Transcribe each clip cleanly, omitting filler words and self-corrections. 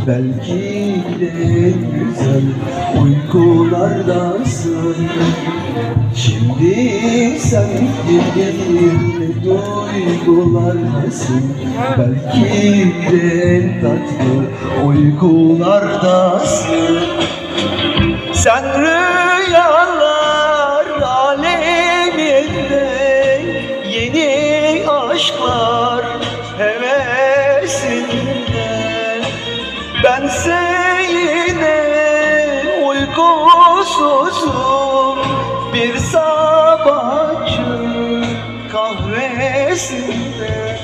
Belki de güzel uykulardasın. Şimdi sen yeni duygulardasın. Belki de tatlı uykulardasın. Sen rüyalar aleminde yeni aşklar hevesinde. Bense yine uykusuzum bir sabahçı kahvesinde.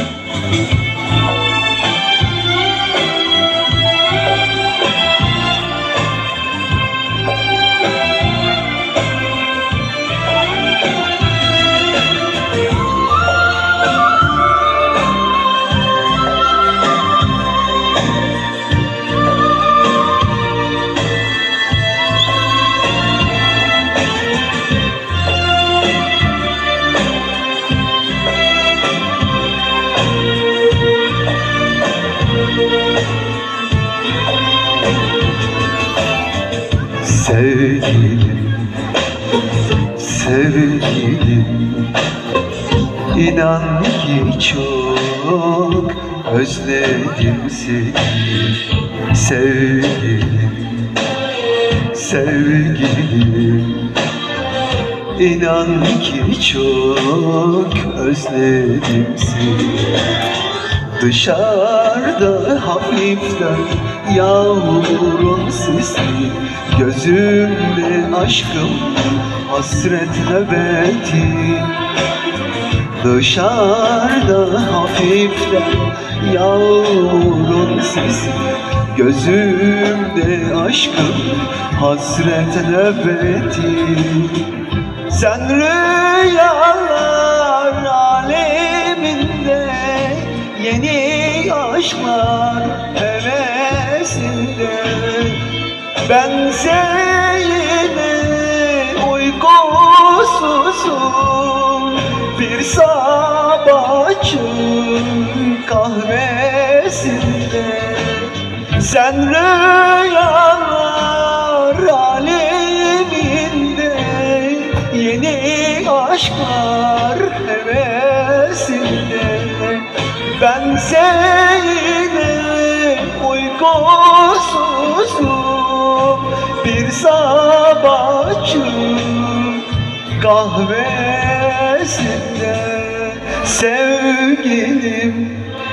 Sevgilim, sevgilim, İnan ki çok özledim seni. Sevgilim, sevgilim, İnan ki çok özledim seni. Dışarıda hafiften yağmurun sesi, gözümde aşkım hasret nöbeti. Dışarıda hafiften yağmurun sesi, gözümde aşkım hasret nöbeti. Sen rüyalar aleminde yeni aşklar hevesinde. Bense yine uykusuzum bir sabahçı kahvesinde. Sen rüyalar aleminde yeni aşklar hevesinde. Bense yine uykusuzum bir sabahçı kahvesinde. Sevgilim,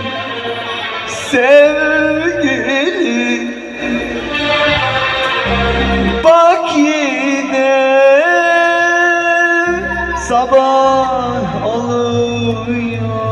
sevgilim, bak yine sabah oluyor.